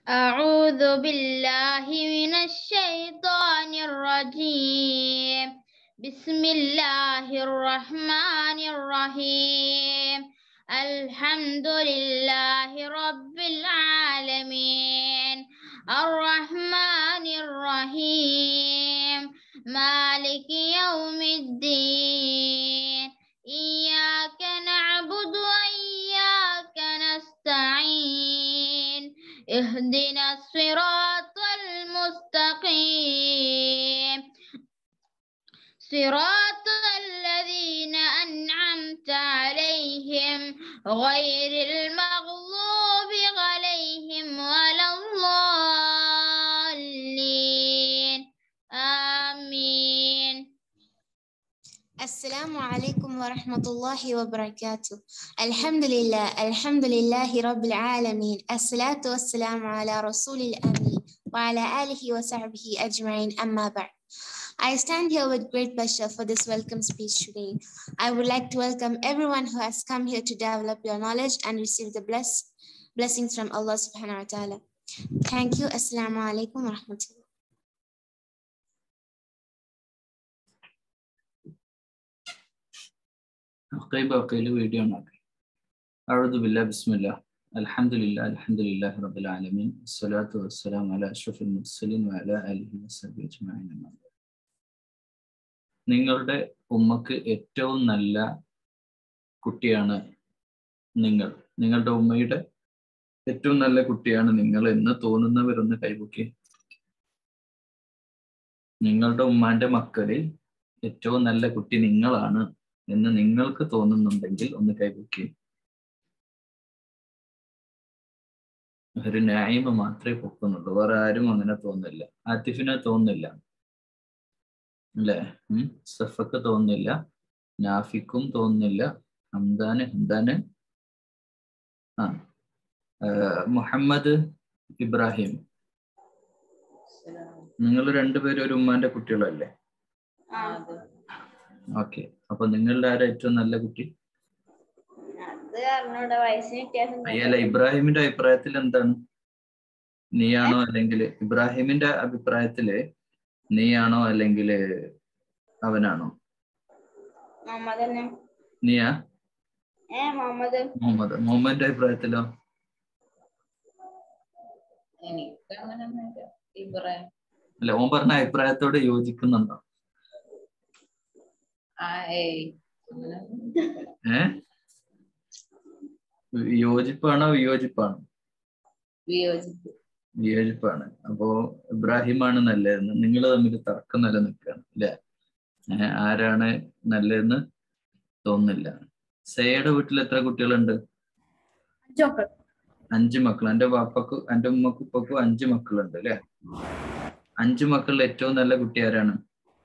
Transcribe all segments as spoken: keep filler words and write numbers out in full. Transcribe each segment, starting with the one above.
أعوذ بالله من الشيطان الرجيم. بسم الله الرحمن الرحيم. الحمد لله رب العالمين الرحمن الرحيم مالك يوم الدين إياك نعبد وإياك نستعين اهدنا الصراط المستقيم صراط الذين أنعمت عليهم غير المغضوب عليهم ولا الضالين آمين. السلام عليكم ورحمة الله وبركاته. الحمد لله الحمد لله رب العالمين. الصلاة والسلام على رسول الأمين وعلى آله وصحبه أجمعين. أما بعد. I stand here with great pleasure for this welcome speech today. I would like to welcome everyone who has come here to develop your knowledge and receive the bless, blessings from Allah subhanahu wa ta'ala. Thank you. Assalamu alaikum wa rahmatullah. قيبة وقيل فيديو ناقل. أعوذ بالله بسم الله الحمد لله الحمد لله رب العالمين الصلاة والسلام على أشرف المرسلين وعلى آله وصحبه أجمعين. നിങ്ങളുടെ ഉമ്മക്ക് ഏറ്റവും നല്ല കുട്ടിയാണ് നിങ്ങൾ. നിങ്ങളുടെ ഉമ്മയുടെ ഏറ്റവും നല്ല കുട്ടിയാണ് നിങ്ങൾ എന്ന് തോന്നുന്നവരൊന്ന് കൈപൊക്കി. നിങ്ങളുടെ ഉമ്മാന്റെ മക്കളിൽ ഏറ്റവും നല്ല കുട്ടി നിങ്ങളാണ് എന്ന് നിങ്ങൾക്ക് തോന്നുന്നുണ്ടെങ്കിൽ ഒന്ന് കൈപൊക്കി. ഒരു നായിമ മാത്രമേ പൊക്കുന്നുള്ളൂ, വേറെ ആരും അങ്ങനെ തോന്നില്ല. ആതിഫിനെ തോന്നില്ല അല്ലേ? ഉം സഫക്ക് തോന്നില്ല, നാഫിക്കും തോന്നില്ല, ഹംദാന് ഹംദാന് ആ മുഹമ്മദ് ഇബ്രാഹിം, നിങ്ങൾ രണ്ടുപേരും ഒരു ഉമ്മാന്റെ കുട്ടികളല്ലേ? ഓക്കെ, അപ്പൊ നിങ്ങളുടെ ആരാ ഏറ്റവും നല്ല കുട്ടി? അയ്യല്ല, ഇബ്രാഹിമിന്റെ അഭിപ്രായത്തിൽ എന്താണ്? നീയാണോ അല്ലെങ്കിൽ ഇബ്രാഹിമിന്റെ അഭിപ്രായത്തില് നീയാണോ അല്ലെങ്കിൽ അവനാണോ? നീയാ? മുഹമ്മദ്. മുഹമ്മദിന്റെ അഭിപ്രായത്തിലോ? അല്ല, ഓൻ പറഞ്ഞ അഭിപ്രായത്തോട് യോജിക്കുന്നുണ്ടോ? ഏ യോജിപ്പാണോ വിയോജിപ്പാണോ? വിയോജിപ്പാണ്. അപ്പോ ഇബ്രാഹിമാണ് നല്ലതെന്ന് നിങ്ങൾ തമ്മിൽ തർക്കം നിലനിൽക്കുകയാണ് അല്ലെ? ആരാണ് നല്ലതെന്ന് തോന്നുന്നില്ല. സേയുടെ വീട്ടിൽ എത്ര കുട്ടികളുണ്ട്? അഞ്ചു മക്കൾ. എന്റെ വാപ്പക്ക് എന്റെ ഉമ്മക്കും ഉപ്പക്കും അഞ്ചു മക്കളുണ്ട് അല്ലെ? അഞ്ചു മക്കളിൽ ഏറ്റവും നല്ല കുട്ടി ആരാണ്?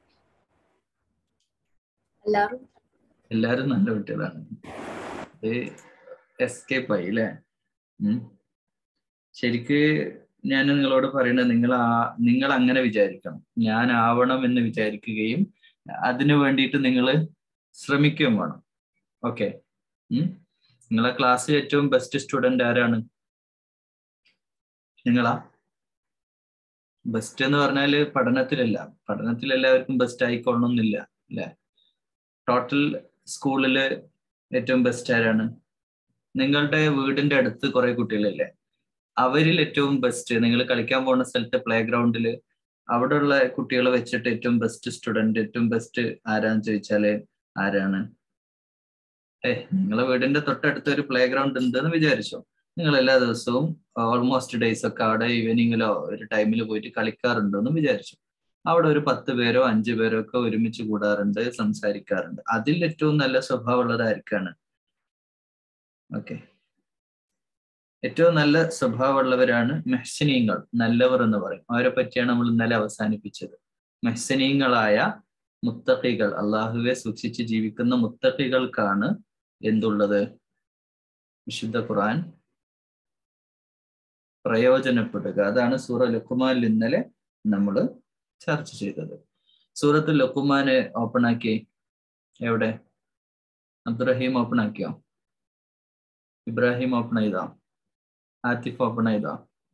എല്ലാരും നല്ല കുട്ടികളാണ്. എസ്കേപ്പ് ആയി അല്ലേ? ഉം ശരിക്ക് ഞാൻ നിങ്ങളോട് പറയുന്നത്, നിങ്ങൾ ആ നിങ്ങൾ അങ്ങനെ വിചാരിക്കണം, ഞാൻ ആവണം എന്ന് വിചാരിക്കുകയും അതിനു വേണ്ടിയിട്ട് നിങ്ങൾ ശ്രമിക്കുകയും വേണം. ഓക്കെ. ഉം നിങ്ങളെ ക്ലാസ്സിൽ ഏറ്റവും ബെസ്റ്റ് സ്റ്റുഡന്റ് ആരാണ്? നിങ്ങളാ? ബെസ്റ്റ് എന്ന് പറഞ്ഞാല് പഠനത്തിലല്ല, പഠനത്തിൽ എല്ലാവർക്കും ബെസ്റ്റ് ആയിക്കൊള്ളണമെന്നില്ല അല്ലെ? ടോട്ടൽ സ്കൂളില് ഏറ്റവും ബെസ്റ്റ് ആരാണ്? നിങ്ങളുടെ വീടിന്റെ അടുത്ത് കുറെ കുട്ടികളില്ലേ, അവരിൽ ഏറ്റവും ബെസ്റ്റ്, നിങ്ങൾ കളിക്കാൻ പോകുന്ന സ്ഥലത്തെ പ്ലേ ഗ്രൗണ്ടില് അവിടെയുള്ള കുട്ടികളെ വെച്ചിട്ട് ഏറ്റവും ബെസ്റ്റ് സ്റ്റുഡന്റ്, ഏറ്റവും ബെസ്റ്റ് ആരാന്ന് ചോദിച്ചാല് ആരാണ്? ഏ നിങ്ങളെ വീടിന്റെ തൊട്ടടുത്ത് ഒരു പ്ലേ ഗ്രൗണ്ട് ഉണ്ടെന്ന് വിചാരിച്ചോ. നിങ്ങൾ എല്ലാ ദിവസവും ഓൾമോസ്റ്റ് ഡേയ്സ് ഒക്കെ അവിടെ ഈവനിങ്ങിലോ ഒരു ടൈമിൽ പോയിട്ട് കളിക്കാറുണ്ടെന്ന് വിചാരിച്ചു. അവിടെ ഒരു പത്ത് പേരോ അഞ്ചു പേരോ ഒക്കെ ഒരുമിച്ച് കൂടാറുണ്ട്, സംസാരിക്കാറുണ്ട്. അതിൽ ഏറ്റവും നല്ല സ്വഭാവമുള്ളതായിരിക്കാണ്? ഓക്കെ, ഏറ്റവും നല്ല സ്വഭാവമുള്ളവരാണ് മെഹ്സിനീങ്ങൾ, നല്ലവർ എന്ന് പറയും. അവരെ പറ്റിയാണ് നമ്മൾ ഇന്നലെ അവസാനിപ്പിച്ചത്. മെഹ്സിനീങ്ങളായ മുത്തഖികൾ, അള്ളാഹുവെ സൂക്ഷിച്ച് ജീവിക്കുന്ന മുത്തഖികൾക്കാണ് എന്തുള്ളത്? വിശുദ്ധ ഖുർആൻ പ്രയോജനപ്പെടുക. അതാണ് സൂറ ലുഖ്മാനിൽ ഇന്നലെ നമ്മൾ ചർച്ച ചെയ്തത്. സൂറത്ത് ലുഖ്മാന് ഓപ്പൺ ആക്കി. എവിടെ? അബ്ദുറഹീം ഓപ്പൺ ആക്കിയോ? ഇബ്രാഹിം ഓപ്പൺ ചെയ്തോ? ആതിഫ് ഓപ്പൺ ചെയ്തോ?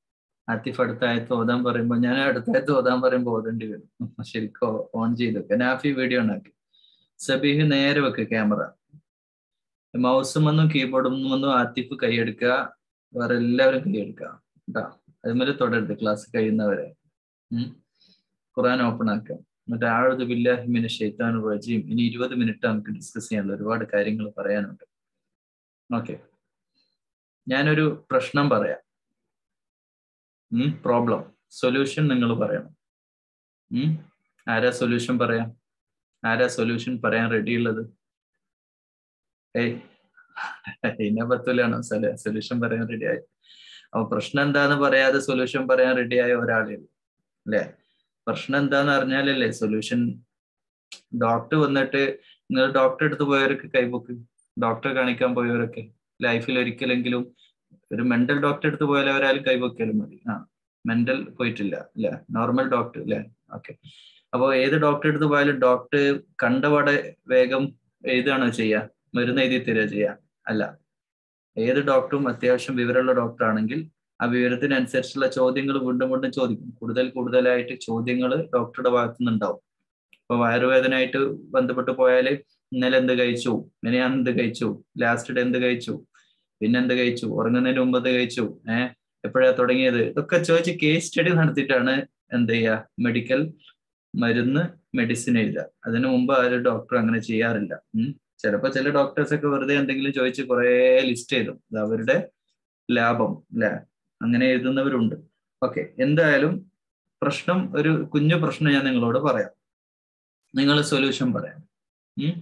ആത്തിഫ് അടുത്തായത്ത് ഓതാൻ പറയുമ്പോൾ ഞാൻ അടുത്തായത്ത് ഓതാൻ പറയുമ്പോൾ ഓതേണ്ടി വരും. ശരിക്കും ഓൺ ചെയ്ത് വെക്കുക. നാഫി വീഡിയോ ഉണ്ടാക്കി. സബീഹ് നേരെ വെക്കുക ക്യാമറ. മൗസും ഒന്നും കീബോർഡും ഒന്നും ആത്തിഫ് കൈയെടുക്കുക, വേറെ എല്ലാവരും കൈയെടുക്കുക കേട്ടോ. അതുമാതിരി തുടരുത് ക്ലാസ് കഴിയുന്നവരെ. ഉം ഖുർആൻ ഓപ്പൺ ആക്കുക. എന്നിട്ട് അഊദു ബില്ലാഹി മിനശ് ശൈത്താനിർ റജീം. ഇനി ഇരുപത് മിനിറ്റ് നമുക്ക് ഡിസ്കസ് ചെയ്യാനുള്ള ഒരുപാട് കാര്യങ്ങൾ പറയാനുണ്ട്. ഓക്കെ, ഞാനൊരു പ്രശ്നം പറയാം. ഉം പ്രോബ്ലം സൊല്യൂഷൻ നിങ്ങൾ പറയണം. ഉം ആരാ സൊല്യൂഷൻ പറയാം? ആരാ സൊല്യൂഷൻ പറയാൻ റെഡി ഉള്ളത്? ഏയ് ഇനപത്തുലാണോ സൊല്യൂഷൻ പറയാൻ റെഡി ആയി? അപ്പൊ പ്രശ്നം എന്താന്ന് പറയാതെ സൊല്യൂഷൻ പറയാൻ റെഡി ആയ ഒരാളേ ഉള്ളൂ അല്ലേ? പ്രശ്നം എന്താന്ന് അറിഞ്ഞാലല്ലേ സൊല്യൂഷൻ. ഡോക്ടർ വന്നിട്ട് നിങ്ങൾ ഡോക്ടറെ അടുത്ത് പോയവരൊക്കെ കൈപൊക്ക്. ഡോക്ടറെ കാണിക്കാൻ പോയവരൊക്കെ ലൈഫിൽ ഒരിക്കലെങ്കിലും ഒരു മെന്റൽ ഡോക്ടറെ അടുത്ത് പോയാൽ അവരാലും കൈപൊക്കിയാലും മതി. ആ മെന്റൽ പോയിട്ടില്ല അല്ലെ, നോർമൽ ഡോക്ടർ അല്ലെ? ഓക്കെ. അപ്പോൾ ഏത് ഡോക്ടറെ അടുത്ത് പോയാലും ഡോക്ടർ കണ്ടപാടെ വേഗം എഴുതാണോ ചെയ്യുക? മരുന്ന് എഴുതി തരിക ചെയ്യുക? അല്ല. ഏത് ഡോക്ടറും അത്യാവശ്യം വിവരമുള്ള ഡോക്ടർ ആണെങ്കിൽ ആ വിവരത്തിനനുസരിച്ചുള്ള ചോദ്യങ്ങൾ വീണ്ടും വീണ്ടും ചോദിക്കും. കൂടുതൽ കൂടുതലായിട്ട് ചോദ്യങ്ങൾ ഡോക്ടറുടെ ഭാഗത്തു നിന്നുണ്ടാവും. ഇപ്പൊ വയറുവേദനയായിട്ട് ബന്ധപ്പെട്ട് പോയാൽ ഇന്നലെ എന്ത് കഴിച്ചു, മിനിയാന്ന് എന്ത് കഴിച്ചു, ലാസ്റ്റ് ഡേ എന്ത് കഴിച്ചു, പിന്നെന്ത് കഴിച്ചു, ഉറങ്ങുന്നതിന് മുമ്പ് എന്ത് കഴിച്ചു, ഏഹ് എപ്പോഴാ തുടങ്ങിയത്, ഇതൊക്കെ ചോദിച്ച് കേസ് സ്റ്റഡി നടത്തിയിട്ടാണ് എന്ത് ചെയ്യുക മെഡിക്കൽ മരുന്ന് മെഡിസിൻ എഴുതുക. അതിനു മുമ്പ് ആ ഒരു ഡോക്ടർ അങ്ങനെ ചെയ്യാറില്ല. ഉം ചിലപ്പോൾ ചില ഡോക്ടേഴ്സ് ഒക്കെ വെറുതെ എന്തെങ്കിലും ചോദിച്ച് കുറേ ലിസ്റ്റ് എഴുതും. അത് അവരുടെ ലാഭം അല്ലെ, അങ്ങനെ എഴുതുന്നവരുണ്ട്. ഓക്കെ, എന്തായാലും പ്രശ്നം ഒരു കുഞ്ഞു പ്രശ്നം ഞാൻ നിങ്ങളോട് പറയാം. നിങ്ങൾ സൊല്യൂഷൻ പറയാം. ഉം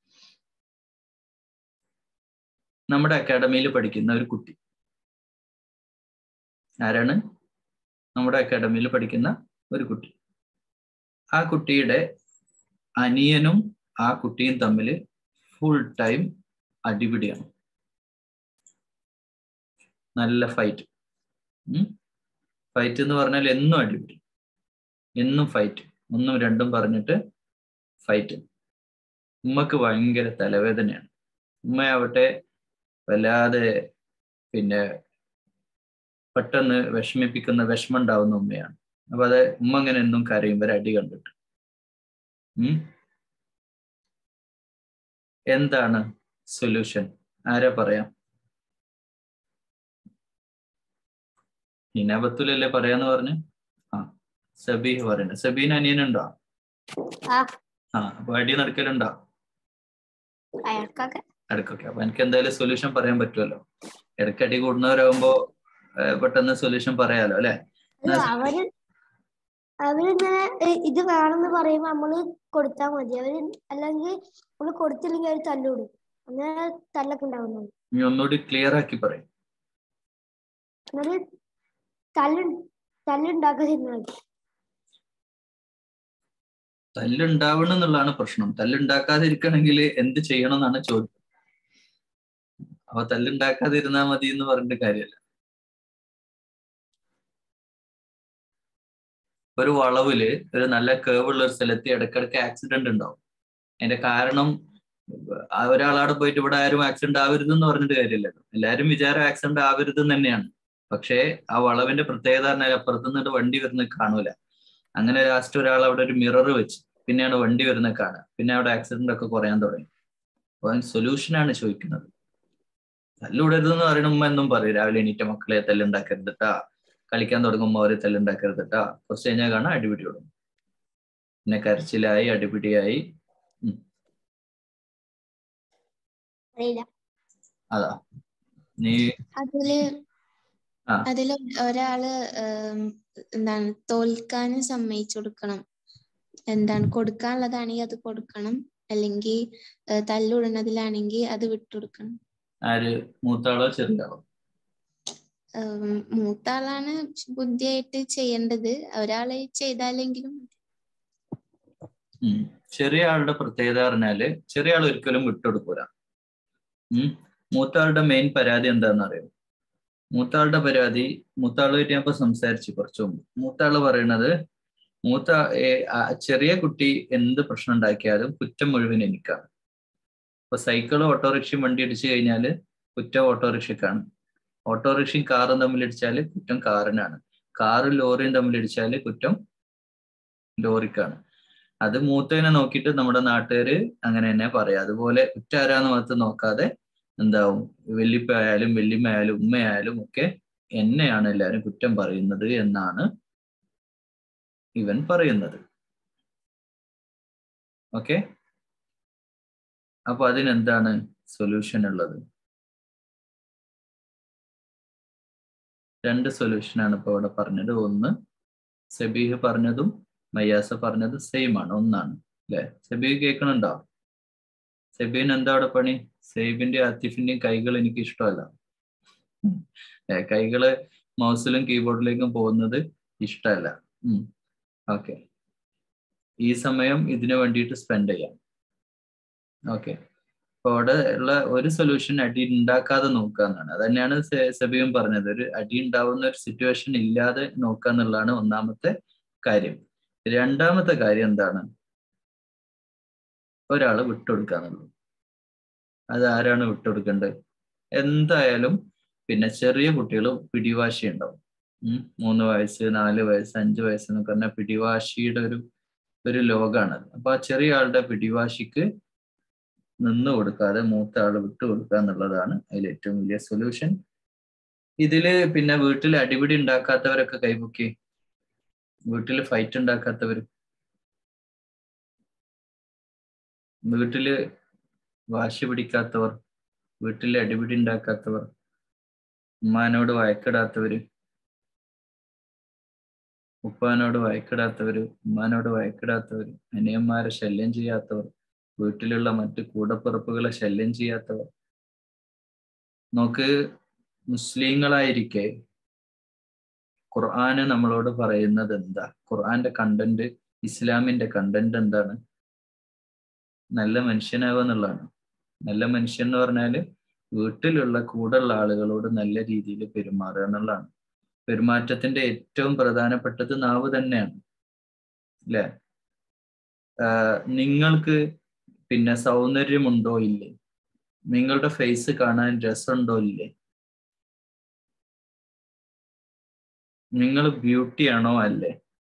നമ്മുടെ അക്കാഡമിയിൽ പഠിക്കുന്ന ഒരു കുട്ടി. ആരാണ്? നമ്മുടെ അക്കാഡമിയിൽ പഠിക്കുന്ന ഒരു കുട്ടി. ആ കുട്ടിയുടെ അനിയനും ആ കുട്ടിയും തമ്മിൽ ഫുൾ ടൈം അടിപിടിയാണ്. നല്ല ഫൈറ്റ്. ഉം ഫൈറ്റ് എന്ന് പറഞ്ഞാൽ എന്നും അടിപിടി, എന്നും ഫൈറ്റ്, ഒന്നും രണ്ടും പറഞ്ഞിട്ട് ഫൈറ്റ്. ഉമ്മക്ക് ഭയങ്കര തലവേദനയാണ്. ഉമ്മയാവട്ടെ വല്ലാതെ പിന്നെ പെട്ടെന്ന് വിഷമിപ്പിക്കുന്ന വിഷമം ഉണ്ടാവുന്ന ഉമ്മയാണ്. അപ്പൊ അത് ഉമ്മ അങ്ങനെ എന്നും കരയും വരെ അടി കണ്ടിട്ട്. ഉം എന്താണ് സൊല്യൂഷൻ? ആരാ പറയാം? ഹിനാബത്തുലല്ലേ പറയാന്ന് പറഞ്ഞ്? ആ സബീഹ് പറയണ്ട. സബീന് അനിയനുണ്ടോ? ആ അപ്പൊ അടി നടക്കലുണ്ടോ? ഇടക്കൊക്കെ. അപ്പൊ എനിക്ക് എന്തായാലും സൊല്യൂഷൻ പറയാൻ പറ്റുമല്ലോ. ഇടയ്ക്കടി കൂടുന്നവരാകുമ്പോ പെട്ടെന്ന് സൊല്യൂഷൻ പറയാലോ അല്ലെ? അവര് അവരിങ്ങനെ ഇത് വേണമെന്ന് പറയുമ്പോ നമ്മള് കൊടുത്താൽ മതി. അവര് അല്ലെങ്കിൽ നമ്മള് കൊടുത്തില്ലെങ്കിൽ അവര് തല്ലുകൊടുക്കും. അങ്ങനെ തല്ലൊക്കെ ഉണ്ടാവുന്നു. നീ ഒന്നുകൂടി ക്ലിയർ ആക്കി പറയും. തല്ല് തല്ലുണ്ടാക്കാതിരുന്നാൽ മതി. തല്ലുണ്ടാവണം എന്നുള്ളതാണ് പ്രശ്നം. തല്ലുണ്ടാക്കാതിരിക്കണമെങ്കിൽ എന്ത് ചെയ്യണം എന്നാണ് ചോദ്യം. അപ്പൊ തല്ലുണ്ടാക്കാതിരുന്നാ മതി എന്ന് പറഞ്ഞിട്ട് കാര്യമല്ല. ഒരു വളവില് ഒരു നല്ല കേവ് ഉള്ള ഒരു സ്ഥലത്ത് ഇടയ്ക്കിടയ്ക്ക് ആക്സിഡന്റ് ഉണ്ടാവും. അതിന്റെ കാരണം ഒരാളവിടെ പോയിട്ട് ഇവിടെ ആരും ആക്സിഡന്റ് ആവരുത് എന്ന് പറഞ്ഞിട്ട് കാര്യമില്ലല്ലോ. എല്ലാവരും വിചാരം ആക്സിഡന്റ് ആവരുത് തന്നെയാണ്. പക്ഷേ ആ വളവിന്റെ പ്രത്യേകത പറഞ്ഞാൽ അപ്പുറത്തു നിന്നിട്ട് വണ്ടി വരുന്നത് കാണൂല. അങ്ങനെ ലാസ്റ്റ് ഒരാൾ അവിടെ ഒരു മിറർ വെച്ച് പിന്നെയാണ് വണ്ടി വരുന്നത് കാണുക. പിന്നെ അവിടെ ആക്സിഡന്റ് ഒക്കെ കുറയാൻ തുടങ്ങി. അപ്പൊ സൊല്യൂഷനാണ് ചോദിക്കുന്നത്. തല്ലുവിടരുതെന്ന് പറയണ ഉമ്മ എന്നും പറയും, രാവിലെ എണീറ്റ മക്കളെ തല്ലുണ്ടാക്കരുതട്ടാ, കളിക്കാൻ തുടങ്ങുമ്പോൾ അവരെ തല്ലുണ്ടാക്കരുതട്ടാ. കുറച്ച് കഴിഞ്ഞാൽ കാണാൻ അടിപിടി തുടങ്ങും. പിന്നെ കരച്ചിലായി അടിപിടിയായി. അതാ നീ അതില് അതില് ഒരാള് എന്താണ് തോൽക്കാനും സമ്മതിച്ചു കൊടുക്കണം. എന്താണ് കൊടുക്കാനുള്ളതാണെങ്കിൽ അത് കൊടുക്കണം, അല്ലെങ്കിൽ തല്ലുടണതിലാണെങ്കിൽ അത് വിട്ടുകൊടുക്കണം. ആര്? മൂത്താളോ ചെറിയാളോ? മൂത്താളാണ് ബുദ്ധിയായിട്ട് ചെയ്യേണ്ടത്. ഒരാളെ ചെയ്താലെങ്കിലും. ചെറിയ ആളുടെ പ്രത്യേകത പറഞ്ഞാല് ചെറിയ ആൾ ഒരിക്കലും വിട്ടുകൊടുക്കൂല. ഉം മൂത്താളുടെ മെയിൻ പരാതി എന്താണെന്ന് അറിയാം? മൂത്താളുടെ പരാതി, മൂത്താളുമായിട്ട് ഞാൻ ഇപ്പൊ സംസാരിച്ചു കുറച്ചു മുമ്പ്. മൂത്താള് പറയണത്, മൂത്ത ചെറിയ കുട്ടി എന്ത് പ്രശ്നം ഉണ്ടാക്കിയാലും കുറ്റം മുഴുവൻ എനിക്കാണ്. ഇപ്പൊ സൈക്കിളും ഓട്ടോറിക്ഷയും വണ്ടി ഇടിച്ചു കഴിഞ്ഞാല് കുറ്റം ഓട്ടോറിക്ഷക്കാണ്. ഓട്ടോറിക്ഷയും കാറും തമ്മിൽ ഇടിച്ചാല് കുറ്റം കാറിനാണ്. കാറും ലോറിയും തമ്മിൽ ഇടിച്ചാല് കുറ്റം ലോറിക്കാണ്. അത് മൂത്തതിനെ നോക്കിയിട്ട് നമ്മുടെ നാട്ടുകാര് അങ്ങനെ തന്നെ പറയാം. അതുപോലെ കുറ്റാരാന്ന് മാത്രം നോക്കാതെ എന്താവും, വല്യപ്പ ആയാലും വല്യമ്മ ആയാലും ഉമ്മയായാലും ഒക്കെ എന്നെയാണ് എല്ലാവരും കുറ്റം പറയുന്നത് എന്നാണ് ഇവൻ പറയുന്നത്. ഓക്കെ, അപ്പൊ അതിനെന്താണ് സൊല്യൂഷൻ ഉള്ളത്? രണ്ട് സൊല്യൂഷനാണ് ഇപ്പൊ ഇവിടെ പറഞ്ഞത്. ഒന്ന് സബീഹ് പറഞ്ഞതും മയ്യാസ പറഞ്ഞതും സെയിം ആണ്, ഒന്നാണ് അല്ലെ? സബീഹ് കേൾക്കണുണ്ടോ? സബീഹിന് എന്താ അവിടെ പണി? സൈബിന്റെ ആത്തിഫിന്റെയും കൈകൾ എനിക്ക് ഇഷ്ടമല്ല. കൈകള് മൗസിലും കീബോർഡിലേക്കും പോകുന്നത് ഇഷ്ടമല്ല. ഉം ഓക്കെ, ഈ സമയം ഇതിനു വേണ്ടിയിട്ട് സ്പെൻഡ് ചെയ്യാം. ഓക്കെ, അപ്പൊ അവിടെ ഉള്ള ഒരു സൊല്യൂഷൻ അടി ഉണ്ടാക്കാതെ നോക്കുക എന്നാണ്. അത് തന്നെയാണ് സബീം പറഞ്ഞത്. ഒരു അടി ഉണ്ടാവുന്ന ഒരു സിറ്റുവേഷൻ ഇല്ലാതെ നോക്കുക എന്നുള്ളതാണ് ഒന്നാമത്തെ കാര്യം. രണ്ടാമത്തെ കാര്യം എന്താണ്? ഒരാള് വിട്ടുകൊടുക്കുക എന്നുള്ളത്. അത് ആരാണ് വിട്ടുകൊടുക്കേണ്ടത്? എന്തായാലും പിന്നെ ചെറിയ കുട്ടികൾ പിടിവാശി ഉണ്ടാവും. ഉം മൂന്ന് വയസ്സ് നാല് വയസ്സ് അഞ്ച് വയസ്സ് എന്നൊക്കെ പറഞ്ഞാൽ പിടിവാശിയുടെ ഒരു ഒരു ലോകമാണ്. അപ്പൊ ആ ചെറിയ ആളുടെ പിടിവാശിക്ക് നിന്ന് കൊടുക്കാതെ മൂത്ത ആള് വിട്ടു കൊടുക്കുക എന്നുള്ളതാണ് അതിൽ ഏറ്റവും വലിയ സൊല്യൂഷൻ. ഇതില് പിന്നെ വീട്ടിൽ അടിപിടി ഉണ്ടാക്കാത്തവരൊക്കെ കൈപൊക്കി. വീട്ടിൽ ഫൈറ്റ് ഉണ്ടാക്കാത്തവർ, വീട്ടില് വാശി പിടിക്കാത്തവർ, വീട്ടിൽ അടിപിടി ഉണ്ടാക്കാത്തവർ, ഉമ്മാനോട് വഴക്കിടാത്തവര്, ഉപ്പാനോട് വഴക്കിടാത്തവര്, ഉമ്മാനോട് വഴക്കിടാത്തവര്, അനിയന്മാരെ ശല്യം ചെയ്യാത്തവർ, വീട്ടിലുള്ള മറ്റ് കൂടപ്പിറപ്പുകളെ ശല്യം ചെയ്യാത്തവർ. നോക്ക്, മുസ്ലിങ്ങളായിരിക്കെ ഖുർആന് നമ്മളോട് പറയുന്നത് എന്താ? ഖുർആന്റെ കണ്ടന്റ്, ഇസ്ലാമിന്റെ കണ്ടന്റ് എന്താണ്? നല്ല മനുഷ്യനാവുക എന്നുള്ളതാണ്. നല്ല മനുഷ്യൻ എന്ന് പറഞ്ഞാല് വീട്ടിലുള്ള കൂടെയുള്ള ആളുകളോട് നല്ല രീതിയിൽ പെരുമാറുക എന്നുള്ളതാണ്. പെരുമാറ്റത്തിന്റെ ഏറ്റവും പ്രധാനപ്പെട്ടത് നാവ് തന്നെയാണ്, അല്ലെ? ആഹ് നിങ്ങൾക്ക് പിന്നെ സൗന്ദര്യമുണ്ടോ ഇല്ലേ? നിങ്ങളുടെ ഫേസ് കാണാൻ രസമുണ്ടോ ഇല്ലേ? നിങ്ങൾ ബ്യൂട്ടി ആണോ അല്ലേ?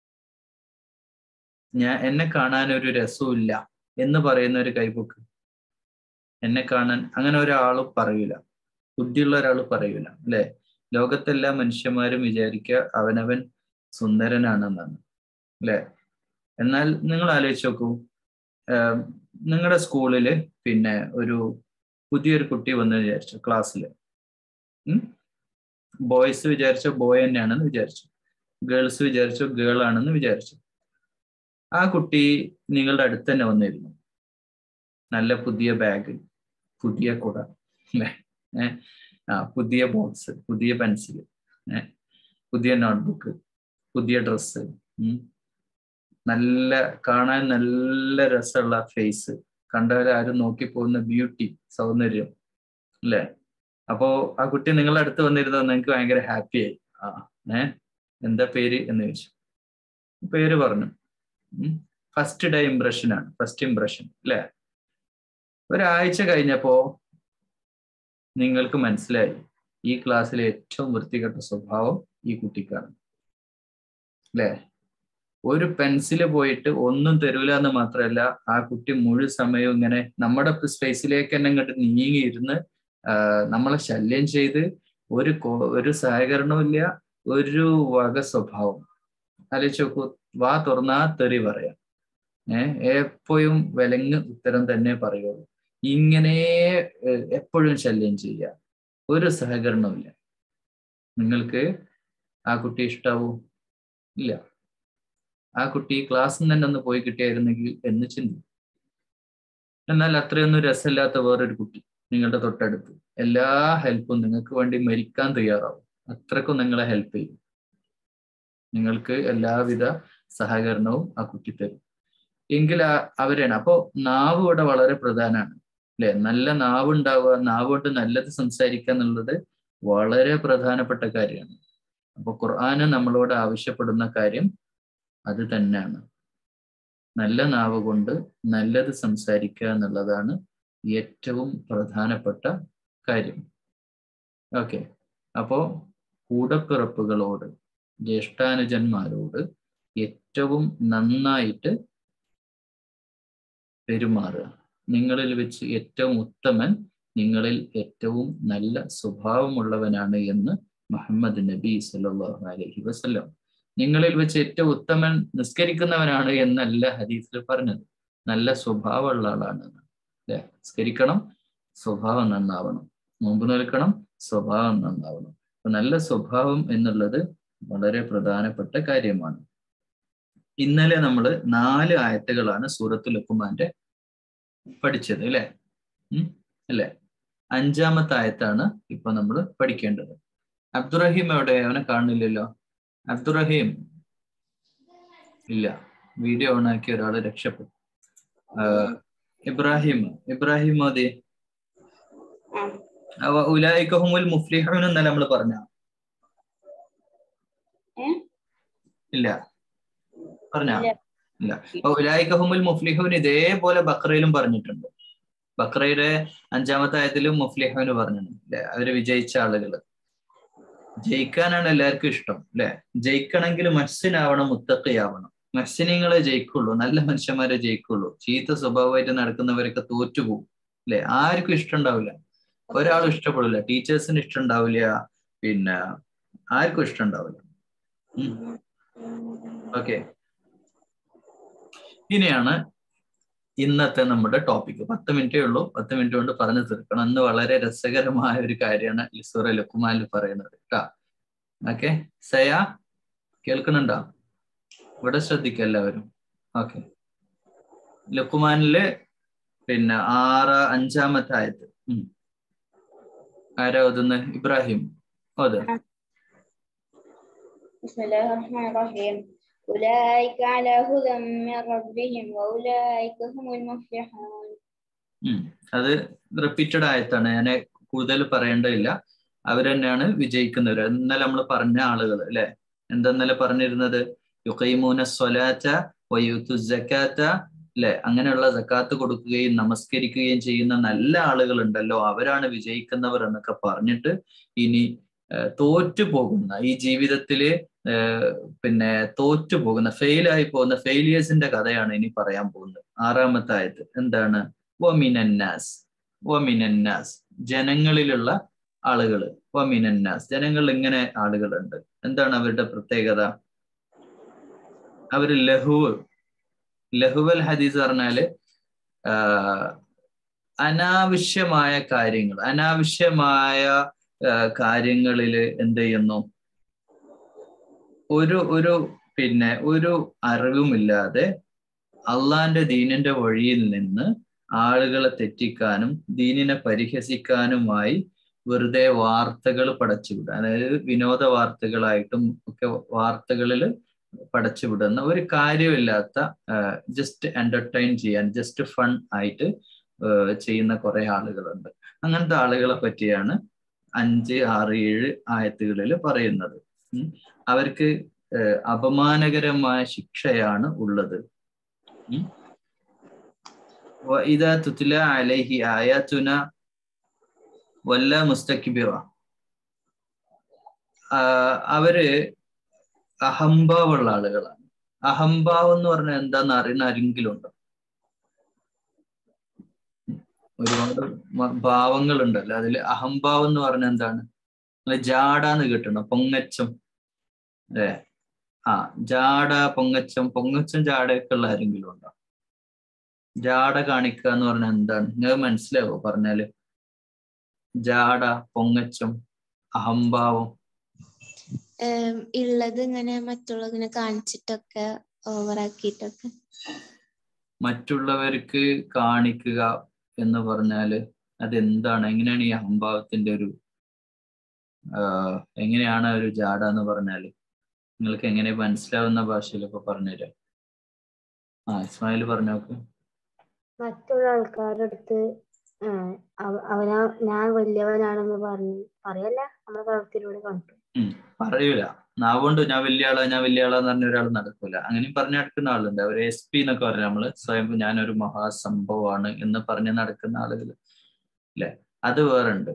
ഞാൻ എന്നെ കാണാൻ ഒരു രസവും ഇല്ല എന്ന് പറയുന്ന ഒരു കൈപൊക്ക്. എന്നെ കാണാൻ അങ്ങനെ ഒരാളും പറയൂല, ബുദ്ധിയുള്ള ഒരാൾ പറയൂല, അല്ലെ? ലോകത്തെല്ലാ മനുഷ്യന്മാരും വിചാരിക്കുക അവനവൻ സുന്ദരനാണെന്നാണ്, അല്ലെ? എന്നാൽ നിങ്ങൾ ആലോചിച്ച് നോക്കൂ, നിങ്ങളുടെ സ്കൂളില് പിന്നെ ഒരു പുതിയൊരു കുട്ടി വന്ന് വിചാരിച്ചു ക്ലാസ്സിൽ. ഉം ബോയ്സ് വിചാരിച്ചോ ബോയ് തന്നെയാണെന്ന് വിചാരിച്ചു, ഗേൾസ് വിചാരിച്ചോ ഗേൾ ആണെന്ന് വിചാരിച്ചു. ആ കുട്ടി നിങ്ങളുടെ അടുത്ത് തന്നെ വന്നിരുന്നു. നല്ല പുതിയ ബാഗ്, പുതിയ കുട, അല്ലെ? ഏഹ് ആ പുതിയ ബോക്സ്, പുതിയ പെൻസിൽ, ഏഹ് പുതിയ നോട്ട്ബുക്ക്, പുതിയ ഡ്രസ്സ്, ഉം നല്ല കാണാൻ നല്ല രസമുള്ള ഫേസ്, കണ്ടവരെ ആരും നോക്കിപ്പോകുന്ന ബ്യൂട്ടി, സൗന്ദര്യം, അല്ലേ? അപ്പോ ആ കുട്ടി നിങ്ങളുടെ അടുത്ത് വന്നിരുന്നത് നിങ്ങൾക്ക് ഭയങ്കര ഹാപ്പിയായി. ആ ഏഹ് എന്താ പേര് എന്ന് ചോദിച്ചു. പേര് പറഞ്ഞു. ഫസ്റ്റ് ഡേ ഇംപ്രഷനാണ്, ഫസ്റ്റ് ഇംപ്രഷൻ, അല്ലേ? ഒരാഴ്ച കഴിഞ്ഞപ്പോ നിങ്ങൾക്ക് മനസ്സിലായി ഈ ക്ലാസ്സിലെ ഏറ്റവും വൃത്തികെട്ട സ്വഭാവം ഈ കുട്ടിക്കാണ്, അല്ലേ? ഒരു പെൻസില് പോയിട്ട് ഒന്നും തരൂല എന്ന് മാത്രമല്ല, ആ കുട്ടി മുഴു സമയവും ഇങ്ങനെ നമ്മുടെ സ്പേസിലേക്ക് തന്നെ ഇങ്ങോട്ട് നീങ്ങിയിരുന്ന് നമ്മളെ ശല്യം ചെയ്ത് ഒരു ഒരു സഹകരണവും ഇല്ല, ഒരു വക സ്വഭാവം. ആലോചിച്ച് നോക്കൂ, വാ തുറന്നാ തെറി പറയാം, ഏഹ് എപ്പോഴും വിലങ്ങ് ഉത്തരം തന്നെ പറയുള്ളൂ, ഇങ്ങനെ എപ്പോഴും ശല്യം ചെയ്യുക, ഒരു സഹകരണവും ഇല്ല. നിങ്ങൾക്ക് ആ കുട്ടി ഇഷ്ടാവൂ? ഇല്ല. ആ കുട്ടി ക്ലാസ്സിൽ തന്നെ ഒന്ന് പോയി കിട്ടിയായിരുന്നെങ്കിൽ എന്ന് ചിന്തിക്കും. എന്നാൽ അത്രയൊന്നും രസമില്ലാത്ത വേറൊരു കുട്ടി നിങ്ങളുടെ തൊട്ടടുത്ത് എല്ലാ ഹെൽപ്പും നിങ്ങൾക്ക് വേണ്ടി മരിക്കാൻ തയ്യാറാവും, അത്രക്കും നിങ്ങളെ ഹെൽപ്പ് ചെയ്യും, നിങ്ങൾക്ക് എല്ലാവിധ സഹകരണവും ആ കുട്ടി തരും. എങ്കിൽ അവരാണ്. അപ്പോൾ നാവ് ഇവിടെ വളരെ പ്രധാനമാണ്, അല്ലെ? നല്ല നാവ് ഉണ്ടാവുക, നാവ് കൊണ്ട് നല്ലത് സംസാരിക്കുക എന്നുള്ളത് വളരെ പ്രധാനപ്പെട്ട കാര്യമാണ്. അപ്പൊ ഖുർആന് നമ്മളോട് ആവശ്യപ്പെടുന്ന കാര്യം അത് തന്നെയാണ്. നല്ല നാവ് കൊണ്ട് നല്ലത് സംസാരിക്കുക എന്നുള്ളതാണ് ഏറ്റവും പ്രധാനപ്പെട്ട കാര്യം. ഓക്കെ, അപ്പോ കൂടപ്പിറപ്പുകളോട് ജ്യേഷ്ഠാനുജന്മാരോട് ഏറ്റവും നന്നായിട്ട് പെരുമാറുക. നിങ്ങളിൽ വെച്ച് ഏറ്റവും ഉത്തമൻ നിങ്ങളിൽ ഏറ്റവും നല്ല സ്വഭാവമുള്ളവനാണ് എന്ന് മുഹമ്മദ് നബി സല്ലല്ലാഹു അലൈഹി വസല്ലം. നിങ്ങളിൽ വെച്ച് ഏറ്റവും ഉത്തമൻ നിസ്കരിക്കുന്നവനാണ് എന്നല്ല ഹദീസിൽ പറഞ്ഞത്, നല്ല സ്വഭാവമുള്ള ആളാണ്. അല്ലെ, നിസ്കരിക്കണം, സ്വഭാവം നന്നാവണം. നോമ്പ് നോൽക്കണം, സ്വഭാവം നന്നാവണം. അപ്പൊ നല്ല സ്വഭാവം എന്നുള്ളത് വളരെ പ്രധാനപ്പെട്ട കാര്യമാണ്. ഇന്നലെ നമ്മൾ നാല് ആയത്തുകളാണ് സൂറത്തുൽ ലുഖ്മാന്റെ പഠിച്ചത്, അല്ലെ ഉം അല്ലെ അഞ്ചാമത്തെ ആയത്താണ് ഇപ്പൊ നമ്മൾ പഠിക്കേണ്ടത്. അബ്ദുറഹീം എവിടെ? അവനെ കാണുന്നില്ലല്ലോ. അബ്ദുറഹീം ഇല്ല, വീഡിയോ ഓൺ ആക്കി ഒരാള് രക്ഷപ്പെട്ടു. ഇബ്രാഹിം ഇബ്രാഹിം മോദി ഉലൈക ഹുമുൽ മുഫ്ലിഹൂൻ എന്നല്ല നമ്മൾ പറഞ്ഞ? ഇല്ല, പറഞ്ഞ ഇല്ല. ഉലൈക ഹുമുൽ മുഫ്ലിഹൂൻ ഇതേപോലെ ബഖറയിലും പറഞ്ഞിട്ടുണ്ട്. ബഖറയുടെ അഞ്ചാമത്തെ ആയത്തിലും മുഫ്ലിഹൂൻ പറഞ്ഞിട്ടുണ്ട്. അവര് വിജയിച്ച ആളുകള്. ജയിക്കാനാണ് എല്ലാവർക്കും ഇഷ്ടം, അല്ലെ? ജയിക്കണമെങ്കിൽ മഹ്സിനാവണം, മുത്തഖിയാവണം. മഹ്സിനീങ്ങളെ ജയിക്കുള്ളൂ, നല്ല മനുഷ്യന്മാരെ ജയിക്കുള്ളൂ. ചീത്ത സ്വഭാവമായിട്ട് നടക്കുന്നവരൊക്കെ തോറ്റുപോകും, അല്ലെ? ആർക്കും ഇഷ്ടം ഉണ്ടാവില്ല, ഒരാളും ഇഷ്ടപ്പെടില്ല. ടീച്ചേഴ്സിന് ഇഷ്ടം ഉണ്ടാവില്ല, പിന്നെ ആർക്കും ഇഷ്ടം ഉണ്ടാവില്ല. ഓക്കെ, ഇനിയാണ് ഇന്നത്തെ നമ്മുടെ ടോപ്പിക്. പത്ത് മിനിറ്റേ ഉള്ളൂ, പത്ത് മിനിറ്റ് കൊണ്ട് പറഞ്ഞു തീർക്കണം. അന്ന് വളരെ രസകരമായ ഒരു കാര്യമാണ് സൂറ ലുഖ്മാനിൽ പറയുന്നത് കേട്ടാ. ഓക്കെ, സയ കേൾക്കുന്നുണ്ടോ? ഇവിടെ ശ്രദ്ധിക്കുക എല്ലാവരും. ഓക്കെ, ലുഖ്മാനില് പിന്നെ ആറ് അഞ്ചാമത്തെ ആയത്ത് ആരാ ഓതുന്നെ? ഇബ്രാഹിം ഓത്. ബിസ്മില്ലാഹിർ റഹ്മാനിർ റഹീം. ഉലൈക അലാ ഹുദം മിർ റബ്ബിഹിം വഉലൈക ഹുമുൽ മുഫ്ലിഹൂൻ. അത് റിപ്പീറ്റഡ് ആയത്താണ്, ഞാൻ കൂടുതൽ പറയേണ്ടതില്ല. അവർ തന്നെയാണ് വിജയിക്കുന്നവർ. ഇന്നലെ നമ്മൾ പറഞ്ഞ ആളുകൾ, അല്ലെ? എന്തെന്നല്ലേ പറഞ്ഞിരുന്നത്? യുഖീമൂന സ്വലാത്ത വയൂതു സകാത്ത, അല്ലെ? അങ്ങനെയുള്ള സക്കാത്ത് കൊടുക്കുകയും നമസ്കരിക്കുകയും ചെയ്യുന്ന നല്ല ആളുകൾ ഉണ്ടല്ലോ, അവരാണ് വിജയിക്കുന്നവർ എന്നൊക്കെ പറഞ്ഞിട്ട് ഇനി തോറ്റു പോകുന്ന, ഈ ജീവിതത്തില് പിന്നെ തോറ്റു പോകുന്ന, ഫെയിലായി പോകുന്ന ഫെയിലിയേഴ്സിന്റെ കഥയാണ് ഇനി പറയാൻ പോകുന്നത്. ആറാമത്തെ ആയത്ത് എന്താണ്? വമിനന്നാസ്. വമിനന്നാസ് ജനങ്ങളിലുള്ള ആളുകള്. വമിനന്നാസ് ജനങ്ങളിൽ ഇങ്ങനെ ആളുകളുണ്ട്. എന്താണ് അവരുടെ പ്രത്യേകത? അവര് ലഹുവ് ലഹുവൽ ഹദീസ് പറഞ്ഞാല് ആഹ് അനാവശ്യമായ കാര്യങ്ങൾ അനാവശ്യമായ കാര്യങ്ങളിൽ എന്ത് ചെയ്യുന്നു? ഒരു ഒരു പിന്നെ ഒരു അറിവുമില്ലാതെ അള്ളാന്റെ ദീനിന്റെ വഴിയിൽ നിന്ന് ആളുകളെ തെറ്റിക്കാനും ദീനിനെ പരിഹസിക്കാനുമായി വെറുതെ വാർത്തകൾ പടച്ചുവിടുക. അതായത് വിനോദ വാർത്തകളായിട്ടും ഒക്കെ വാർത്തകളിൽ പടച്ചുവിടുന്ന ഒരു കാര്യമില്ലാത്ത, ജസ്റ്റ് എന്റർടൈൻ ചെയ്യാൻ, ജസ്റ്റ് ഫൺ ആയിട്ട് ചെയ്യുന്ന കുറെ ആളുകളുണ്ട്. അങ്ങനത്തെ ആളുകളെ പറ്റിയാണ് അഞ്ച് ആറ് ഏഴ് ആയത്തുകളിൽ പറയുന്നത്. അവർക്ക് അപമാനകരമായ ശിക്ഷയാണ് ഉള്ളത്. വഇദാ തുത്ല അലൈഹി ആയാതുന വല്ല മുസ്തക്ബിറ. അവര് അഹംഭാവമുള്ള ആളുകളാണ്. അഹംഭാവം എന്ന് പറഞ്ഞാൽ എന്താന്ന് അറിയുന്ന ആരെങ്കിലും ഉണ്ടോ? ഒരുപാട് ഭാവങ്ങൾ ഉണ്ടല്ലോ, അതിൽ അഹംഭാവം എന്ന് പറഞ്ഞാൽ എന്താണ്? ജാടാന്ന് കേട്ടിട്ടുണ്ടോ? പൊങ്ങച്ചം, അല്ലേ? ആ ജാട, പൊങ്ങച്ചം. പൊങ്ങച്ചം ജാടയൊക്കെ ഉള്ള ആരെങ്കിലും ഉണ്ടോ? ജാട കാണിക്കുക എന്ന് പറഞ്ഞാൽ എന്താണ്? നിങ്ങൾക്ക് മനസ്സിലാവോ പറഞ്ഞാല്? ജാട, പൊങ്ങച്ചം, അഹംഭാവം ഉള്ളത് ഇങ്ങനെ മറ്റുള്ളതിനെ കാണിച്ചിട്ടൊക്കെ ഓവറാക്കിയിട്ടൊക്കെ. മറ്റുള്ളവർക്ക് കാണിക്കുക എന്ന് പറഞ്ഞാല് അതെന്താണ്? എങ്ങനെയാണ് ഈ അഹംഭാവത്തിന്റെ ഒരു ആഹ് എങ്ങനെയാണ് ഒരു ജാട എന്ന് പറഞ്ഞാല്? നിങ്ങൾക്ക് എങ്ങനെ മനസ്സിലാവുന്ന ഭാഷയിലൊക്കെ പറഞ്ഞുതരാം. ആ ഇസ്മായിൽ പറഞ്ഞോക്ക്. മറ്റുള്ള ആൾക്കാരുടെ അടുത്ത് അവനാ ഞാൻ വലിയവനാണെന്ന് പറഞ്ഞ് പറയല്ല, നമ്മുടെ പ്രവൃത്തിയിലൂടെ കാണിക്കും. ഉം പറയൂല. നാവുകൊണ്ട് ഞാൻ വലിയ ആളാ ഞാൻ വലിയ ആളാന്ന് പറഞ്ഞ ഒരാൾ നടക്കൂല. അങ്ങനെയും പറഞ്ഞു നടക്കുന്ന ആളുണ്ട്. അവർ എസ് പി എന്നൊക്കെ പറഞ്ഞാൽ നമ്മള് സ്വയം ഞാനൊരു മഹാസംഭവമാണ് എന്ന് പറഞ്ഞ് നടക്കുന്ന ആളുകൾ, അല്ലെ? അത് വേറുണ്ട്.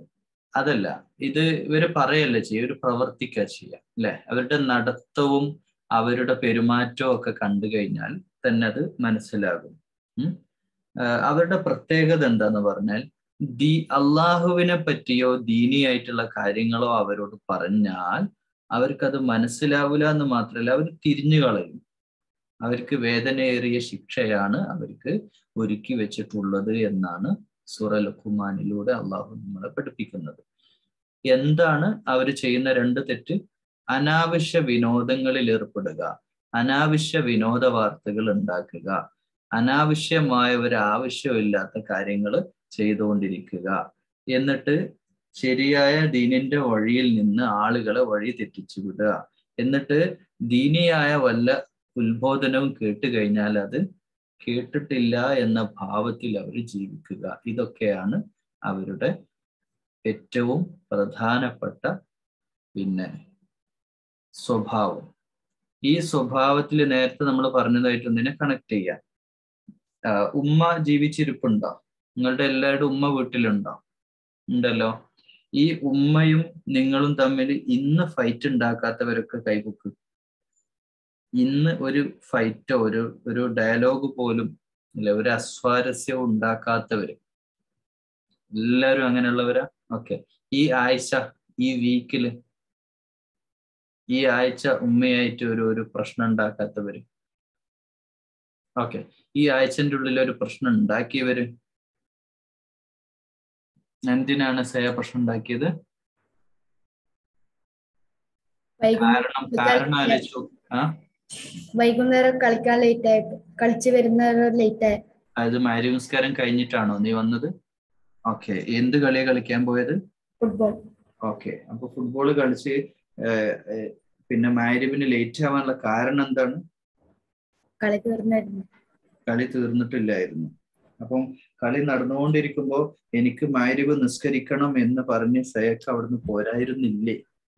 അതല്ല, ഇത് ഇവര് പറയല്ലേ ചെയ്യുക, ഇവര് പ്രവർത്തിക്കുക ചെയ്യുക അല്ലെ. അവരുടെ നടത്തവും അവരുടെ പെരുമാറ്റവും ഒക്കെ കണ്ടു കഴിഞ്ഞാൽ തന്നെ അത് മനസ്സിലാകും. ഉം അവരുടെ പ്രത്യേകത എന്താന്ന് പറഞ്ഞാൽ, ദീ അള്ളാഹുവിനെ പറ്റിയോ ദീനിയായിട്ടുള്ള കാര്യങ്ങളോ അവരോട് പറഞ്ഞാൽ അവർക്കത് മനസ്സിലാവില്ല എന്ന് മാത്രമല്ല, അവർ തിരിഞ്ഞു കളയും. അവർക്ക് വേദനയേറിയ ശിക്ഷയാണ് അവർക്ക് ഒരുക്കി വെച്ചിട്ടുള്ളത് എന്നാണ് സൂറ ലുഖ്മാനിലൂടെ അള്ളാഹു നമ്മളെ പഠിപ്പിക്കുന്നത്. എന്താണ് അവർ ചെയ്യുന്ന രണ്ട് തെറ്റ്? അനാവശ്യ വിനോദങ്ങളിൽ ഏർപ്പെടുക, അനാവശ്യ വിനോദ വാർത്തകൾ ഉണ്ടാക്കുക, അനാവശ്യമായ ഒരു ആവശ്യമില്ലാത്ത കാര്യങ്ങൾ ചെയ്തുകൊണ്ടിരിക്കുക, എന്നിട്ട് ശരിയായ ദീനിന്റെ വഴിയിൽ നിന്ന് ആളുകളെ വഴി തെറ്റിച്ചു വിടുക, എന്നിട്ട് ദീനിയായ വല്ല ഉത്ബോധനവും കേട്ട് കഴിഞ്ഞാൽ അത് കേട്ടിട്ടില്ല എന്ന ഭാവത്തിൽ അവർ ജീവിക്കുക. ഇതൊക്കെയാണ് അവരുടെ ഏറ്റവും പ്രധാനപ്പെട്ട പിന്നെ സ്വഭാവം. ഈ സ്വഭാവത്തിൽ നേരത്തെ നമ്മൾ പറഞ്ഞതായിട്ട് ഒന്നിനെ കണക്ട് ചെയ്യാം. ഉമ്മ ജീവിച്ചിരിപ്പുണ്ടോ? നിങ്ങളുടെ എല്ലാവരുടെ ഉമ്മ വീട്ടിലുണ്ടോ? ഉണ്ടല്ലോ. ഈ ഉമ്മയും നിങ്ങളും തമ്മിൽ ഇന്ന് ഫൈറ്റ് ഉണ്ടാക്കാത്തവരൊക്കെ കൈപൊക്ക്. ഇന്ന് ഒരു ഫൈറ്റോ ഒരു ഒരു ഡയലോഗ് പോലും ഇല്ല, ഒരു അസ്വാരസ്യവും ഉണ്ടാക്കാത്തവര് എല്ലാവരും അങ്ങനെയുള്ളവരാ. ഓക്കെ, ഈ ആഴ്ച ഈ വീക്കില് ഈ ആഴ്ച ഉമ്മയായിട്ട് ഒരു ഒരു പ്രശ്നം ഉണ്ടാക്കാത്തവര്. ഓക്കെ, ഈ ആഴ്ചന്റെ ഉള്ളിൽ ഒരു പ്രശ്നം ഉണ്ടാക്കിയവര്. എന്തിനാണ് സയ പ്രശ്നം ഉണ്ടാക്കിയത്? കാരണം കാരണം ആലോചിച്ചു. ആ വൈകുന്നേരം കളിക്കാൻ ലേറ്റ് ആയിട്ട് കളിച്ചു വരുന്ന ലേറ്റ് ആയി. അത് മഗ്‌രിബ് നിസ്കാരം കഴിഞ്ഞിട്ടാണോ നീ വന്നത്? ഓക്കെ, എന്ത് കളിയാ കളിക്കാൻ പോയത്? ഫുട്ബോൾ. ഓക്കെ, അപ്പൊ ഫുട്ബോൾ കളിച്ച് പിന്നെ മഗ്‌രിബിന് ലേറ്റ് ആവാനുള്ള കാരണം എന്താണ്? കളി തീർന്നായിരുന്നു. കളി തീർന്നിട്ടില്ലായിരുന്നു. അപ്പം കളി നടന്നുകൊണ്ടിരിക്കുമ്പോ എനിക്ക് മഗ്‌രിബ് നിസ്കരിക്കണം എന്ന് പറഞ്ഞ് സയക്ക് അവിടുന്ന് പോരായിരുന്നില്ലേ?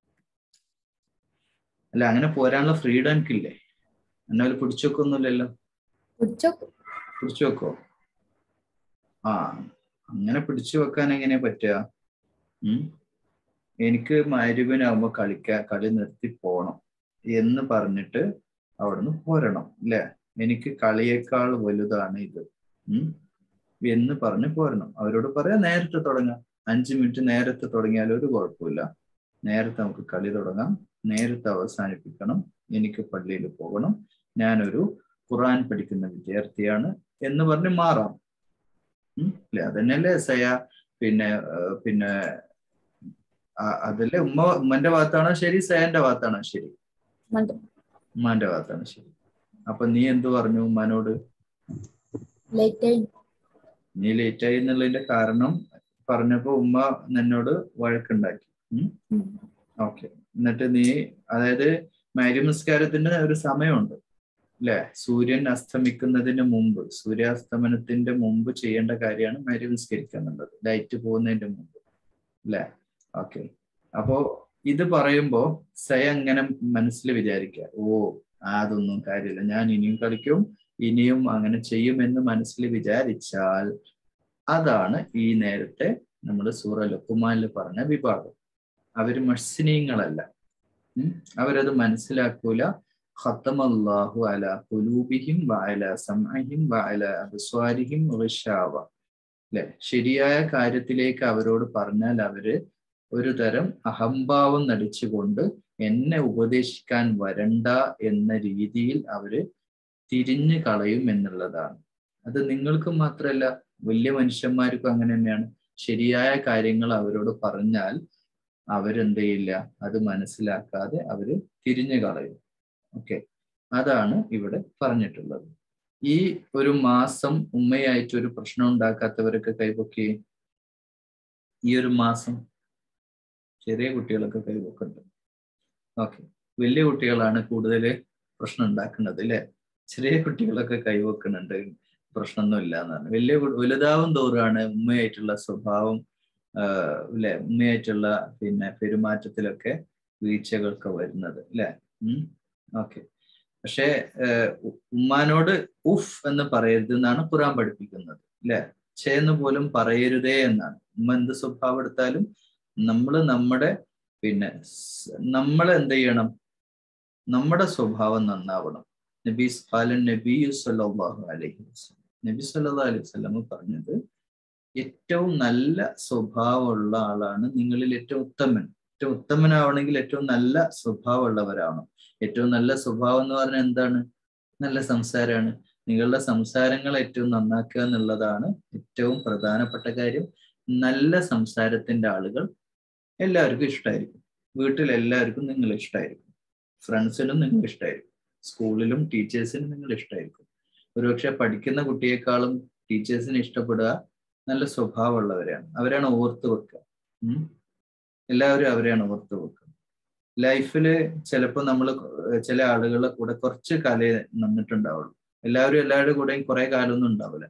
അല്ല, അങ്ങനെ പോരാനുള്ള ഫ്രീഡം എനിക്കില്ലേ? എന്നാൽ പിടിച്ചു വെക്കൊന്നുമില്ലല്ലോ. പിടിച്ചു വെക്കോ? ആ, അങ്ങനെ പിടിച്ചു വെക്കാൻ എങ്ങനെ പറ്റുക? ഉം എനിക്ക് മഗ്‌രിബിനാകുമ്പോ കളിക്കാൻ കളി നിർത്തി പോണം എന്ന് പറഞ്ഞിട്ട് അവിടുന്ന് പോരണം അല്ലെ. എനിക്ക് കളിയേക്കാൾ വലുതാണ് ഇത് ഉം എന്ന് പറഞ്ഞ് പോരണം. അവരോട് പറയാം നേരത്തെ തുടങ്ങാം, അഞ്ചു മിനിറ്റ് നേരത്തെ തുടങ്ങിയാലും ഒരു കുഴപ്പമില്ല. നേരത്തെ നമുക്ക് കളി തുടങ്ങാം, നേരത്തെ അവസാനിപ്പിക്കണം, എനിക്ക് പള്ളിയിൽ പോകണം, ഞാനൊരു ഖുർആൻ പഠിക്കുന്ന വിദ്യാർത്ഥിയാണ് എന്ന് പറഞ്ഞ് മാറാം. ഉം അല്ലെ, അതന്നെയല്ലേ സയ. പിന്നെ പിന്നെ അതല്ലേ ഉമ്മ ഉമ്മന്റെ ഭാഗത്താണോ ശരി, സയന്റെ ഭാഗത്താണോ ശരി? ഉമ്മാന്റെ ഭാഗത്താണ് ശരി. അപ്പൊ നീ എന്തു പറഞ്ഞു ഉമ്മാനോട്? നീ ലേറ്റ് ആയി എന്നുള്ളതിന്റെ കാരണം പറഞ്ഞപ്പോ ഉമ്മ നിന്നോട് വഴക്കുണ്ടാക്കി. ഉം ഓക്കെ, എന്നിട്ട് നീ അതായത് മഗ്‌രിബ് നിസ്കാരത്തിന് ഒരു സമയമുണ്ട് അല്ലെ. സൂര്യൻ അസ്തമിക്കുന്നതിന് മുമ്പ്, സൂര്യാസ്തമനത്തിന്റെ മുമ്പ് ചെയ്യേണ്ട കാര്യമാണ് മഗ്‌രിബ് നിസ്കരിക്കുക എന്നുള്ളത്, ലൈറ്റ് പോകുന്നതിന്റെ മുമ്പ് അല്ലെ. ഓക്കെ, അപ്പോ ഇത് പറയുമ്പോ സയ അങ്ങനെ മനസ്സിൽ വിചാരിക്കുക, ഓ അതൊന്നും കാര്യമില്ല, ഞാൻ ഇനിയും കളിക്കും, ഇനിയും അങ്ങനെ ചെയ്യുമെന്ന് മനസ്സിൽ വിചാരിച്ചാൽ അതാണ് ഈ നേരത്തെ നമ്മൾ സൂറ ലുഖ്മാനിൽ പറഞ്ഞ വിഭാഗം. അവര് മുഹ്സിനീങ്ങളല്ല. ഉം അവരത് മനസ്സിലാക്കൂല. ഖത്തമല്ലാഹു അലാ ഖുലൂബിഹിം വഅലാ സമഇഹിം വഅലാ അബ്സ്വാരിഹിം ഗിശാവ. അല്ലെ, ശരിയായ കാര്യത്തിലേക്ക് അവരോട് പറഞ്ഞാൽ അവര് ഒരു തരം അഹംഭാവം നടിച്ചുകൊണ്ട് എന്നെ ഉപദേശിക്കാൻ വരണ്ട എന്ന രീതിയിൽ അവര് തിരിഞ്ഞു കളയും എന്നുള്ളതാണ്. അത് നിങ്ങൾക്ക് മാത്രമല്ല, വലിയ മനുഷ്യന്മാർക്കും അങ്ങനെ തന്നെയാണ്. ശരിയായ കാര്യങ്ങൾ അവരോട് പറഞ്ഞാൽ അവരെന്ത് ചെയ്യില്ല, അത് മനസ്സിലാക്കാതെ അവര് തിരിഞ്ഞു കളയും. ഓക്കെ, അതാണ് ഇവിടെ പറഞ്ഞിട്ടുള്ളത്. ഈ ഒരു മാസം ഉമ്മയായിട്ട് ഒരു പ്രശ്നം ഉണ്ടാക്കാത്തവരൊക്കെ കൈപൊക്കി. ഈ ഒരു മാസം ചെറിയ കുട്ടികളൊക്കെ കൈപൊക്കുന്നുണ്ട്. ഓക്കെ, വലിയ കുട്ടികളാണ് കൂടുതൽ പ്രശ്നം ഉണ്ടാക്കുന്നത് അല്ലെ. ചെറിയ കുട്ടികളൊക്കെ കൈവെക്കുന്നുണ്ട്, പ്രശ്നമൊന്നും ഇല്ല എന്ന് പറഞ്ഞു. വലിയ വലുതാവും തോറുമാണ് ഉമ്മയായിട്ടുള്ള സ്വഭാവം അല്ലെ, ഉമ്മയായിട്ടുള്ള പിന്നെ പെരുമാറ്റത്തിലൊക്കെ വീഴ്ചകളൊക്കെ വരുന്നത് അല്ലെ. ഉം ഓക്കെ, പക്ഷെ ഉമ്മാനോട് ഉഫ് എന്ന് പറയരുത് എന്നാണ് ഖുർആൻ പഠിപ്പിക്കുന്നത് അല്ലെ. ചേന്ന് പോലും പറയരുതേ എന്നാണ്. ഉമ്മ എന്ത് സ്വഭാവം എടുത്താലും നമ്മൾ നമ്മുടെ പിന്നെ നമ്മൾ എന്ത് ചെയ്യണം? നമ്മുടെ സ്വഭാവം നന്നാവണം. നബി ഖാലൻ നബി സല്ലല്ലാഹു അലൈഹി വസല്ലം നബി സല്ലല്ലാഹു അലൈഹി വസല്ലം പറഞ്ഞത് ഏറ്റവും നല്ല സ്വഭാവമുള്ള ആളാണ് നിങ്ങളിൽ ഏറ്റവും ഉത്തമൻ. ഏറ്റവും ഉത്തമനാവണമെങ്കിൽ ഏറ്റവും നല്ല സ്വഭാവമുള്ളവരാണ്. ഏറ്റവും നല്ല സ്വഭാവം എന്ന് പറഞ്ഞാൽ എന്താണ്? നല്ല സംസാരമാണ്. നിങ്ങളുടെ സംസാരങ്ങൾ ഏറ്റവും നന്നാക്കുക എന്നുള്ളതാണ് ഏറ്റവും പ്രധാനപ്പെട്ട കാര്യം. നല്ല സംസാരത്തിന്റെ ആളുകൾ എല്ലാവർക്കും ഇഷ്ടമായിരിക്കും. വീട്ടിൽ എല്ലാവർക്കും നിങ്ങൾ ഇഷ്ടമായിരിക്കും. ഫ്രണ്ട്സിനും നിങ്ങൾ ഇഷ്ടമായിരിക്കും. സ്കൂളിലും ടീച്ചേഴ്സിനും നിങ്ങൾ ഇഷ്ടമായിരിക്കും. ഒരുപക്ഷെ പഠിക്കുന്ന കുട്ടിയെക്കാളും ടീച്ചേഴ്സിനെ ഇഷ്ടപ്പെടുക നല്ല സ്വഭാവമുള്ളവരാണ്. അവരാണ് ഓർത്ത് വെക്കുക. ഉം എല്ലാവരും അവരെയാണ് ഓർത്ത് വെക്കുക. ലൈഫില് ചിലപ്പോൾ നമ്മൾ ചില ആളുകളുടെ കൂടെ കുറച്ച് കാലേ നിന്നിട്ടുണ്ടാവുള്ളൂ. എല്ലാവരും എല്ലാവരുടെ കൂടെയും കുറെ കാലമൊന്നും ഉണ്ടാവില്ല.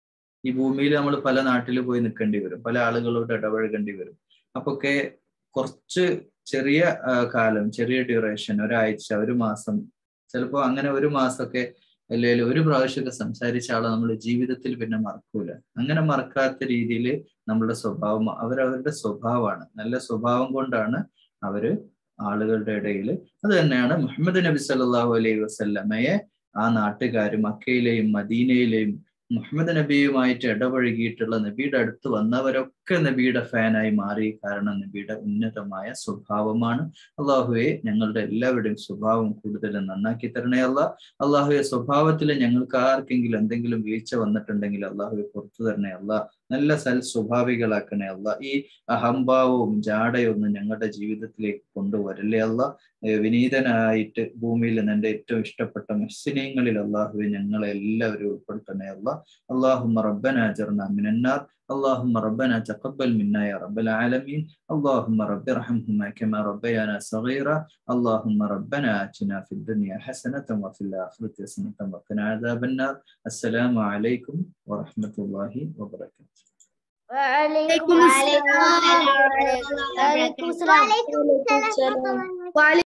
ഈ ഭൂമിയിൽ നമ്മൾ പല നാട്ടിൽ പോയി നിൽക്കേണ്ടി വരും, പല ആളുകളോട് ഇടപഴകേണ്ടി വരും. അപ്പൊക്കെ കുറച്ച് ചെറിയ കാലം, ചെറിയ ഡ്യൂറേഷൻ, ഒരാഴ്ച, ഒരു മാസം, ചിലപ്പോൾ അങ്ങനെ ഒരു മാസമൊക്കെ അല്ലെങ്കിൽ ഒരു പ്രാവശ്യമൊക്കെ സംസാരിച്ച ആളെ നമ്മൾ ജീവിതത്തിൽ പിന്നെ മറക്കൂല. അങ്ങനെ മറക്കാത്ത രീതിയിൽ നമ്മളുടെ സ്വഭാവം, അവരവരുടെ സ്വഭാവമാണ്, നല്ല സ്വഭാവം കൊണ്ടാണ് അവര് ആളുകളുടെ ഇടയിൽ. അത് തന്നെയാണ് മുഹമ്മദ് നബി സല്ലല്ലാഹു അലൈഹി വസല്ലമയെ ആ നാട്ടുകാരും മക്കയിലെയും മദീനയിലെയും മുഹമ്മദ് നബിയുമായിട്ട് ഇടപഴകിയിട്ടുള്ള നബിയുടെ അടുത്ത് വന്നവരൊക്കെ നബിയുടെ ഫാനായി മാറി. കാരണം നബിയുടെ ഉന്നതമായ സ്വഭാവമാണ്. അള്ളാഹുവെ ഞങ്ങളുടെ എല്ലാവരുടെയും സ്വഭാവം കൂടുതൽ നന്നാക്കി തരണേ അല്ലാ. അള്ളാഹുവെ സ്വഭാവത്തിൽ ഞങ്ങൾക്ക് ആർക്കെങ്കിലും എന്തെങ്കിലും വീഴ്ച വന്നിട്ടുണ്ടെങ്കിൽ അള്ളാഹുവെ പുറത്തു തരണേ അല്ലാ. നല്ല സൽ സ്വഭാവികളാക്കണേ അല്ലാ. ഈ അഹംഭാവവും ജാടയും ഒന്നും ഞങ്ങളുടെ ജീവിതത്തിലേക്ക് കൊണ്ടുവരല്ലേ അല്ലാ. വിനീതനായിട്ട് ഭൂമിയിൽ നിന്റെ ഏറ്റവും ഇഷ്ടപ്പെട്ട മുഹ്സിനീങ്ങളിൽ അള്ളാഹുവെ ഞങ്ങളെ എല്ലാവരും ഉൾപ്പെടുത്തണേ അല്ലാ. اللهم ربنا اجرنا من النار اللهم ربنا تقبل منا يا رب العالمين اللهم رب ارحمهما كما ربيانا صغيرا اللهم ربنا آتنا في الدنيا حسنة وفي الآخرة حسنة وقنا عذاب النار السلام عليكم ورحمة الله وبركاته. وعليكم السلام. وعليكم السلام.